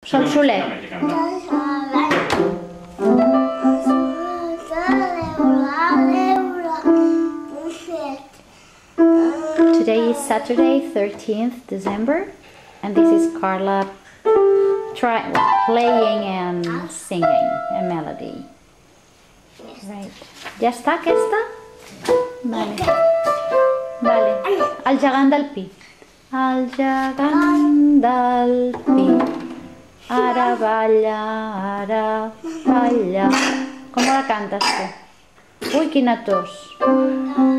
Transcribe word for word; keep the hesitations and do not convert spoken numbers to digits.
Sol solet. Today is Saturday, thirteenth December, and this is Carla try, playing and singing a melody. Right. Ja està aquesta? Vale. Vale. El gegant del pi. El gegant del pi. Ara balla, ara balla. Com la cantes tu? Ui, quina tos.